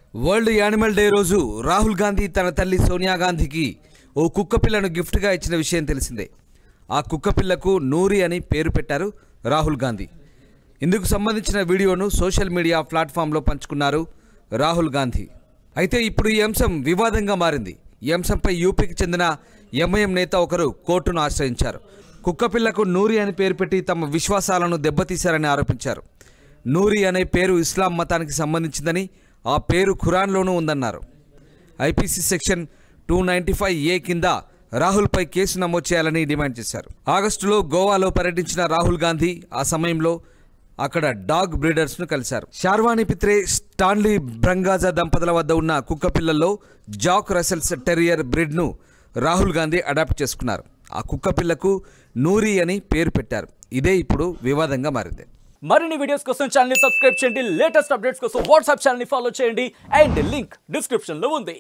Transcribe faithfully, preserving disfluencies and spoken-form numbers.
World animal day రోజు రాహుల్ గాంధీ తన తల్లి సోనియా గాంధీకి ఓ కుక్కపిల్లను గిఫ్ట్గా ఇచ్చిన విషయం తెలిసిందే. ఆ కుక్కపిల్లకు నూరి అని పేరు పెట్టారు రాహుల్ గాంధీ. ఇందుకు సంబంధించిన వీడియోను సోషల్ మీడియా ప్లాట్ఫామ్లో పంచుకున్నారు రాహుల్ గాంధీ. అయితే ఇప్పుడు ఈ అంశం వివాదంగా మారింది. ఈ అంశంపై యూపీకి చెందిన ఎంఐఎం నేత ఒకరు కోర్టును ఆశ్రయించారు. కుక్కపిల్లకు నూరి అని పేరు పెట్టి తమ విశ్వాసాలను దెబ్బతీశారని ఆరోపించారు. నూరి అనే పేరు ఇస్లాం మతానికి సంబంధించిందని, ఆ పేరు ఖురాన్లోనూ ఉందన్నారు. IPC section two ninety five A కింద రాహుల్పై కేసు నమోదు చేయాలని డిమాండ్ చేశారు. ఆగస్టులో గోవాలో పర్యటించిన రాహుల్ గాంధీ ఆ సమయంలో అక్కడ డాగ్ బ్రీడర్స్ను కలిశారు. షార్వాణి పిత్రే, స్టాన్లీ బ్రంగాజా దంపతుల వద్ద ఉన్న కుక్కపిల్లల్లో జాక్ రసెల్స్ టెరియర్ బ్రీడ్ను రాహుల్ గాంధీ అడాప్ట్ చేసుకున్నారు. ఆ కుక్కపిల్లకు నూరి అని పేరు పెట్టారు. ఇదే ఇప్పుడు వివాదంగా మారింది. మరిన్ని వీడియోస్ కోసం ఛానల్ ని సబ్స్క్రైబ్ చేయండి. లేటెస్ట్ అప్డేట్స్ కోసం వాట్సాప్ ఛానల్ ని ఫాలో చేయండి. అండ్ లింక్ డిస్క్రిప్షన్ లో ఉంది.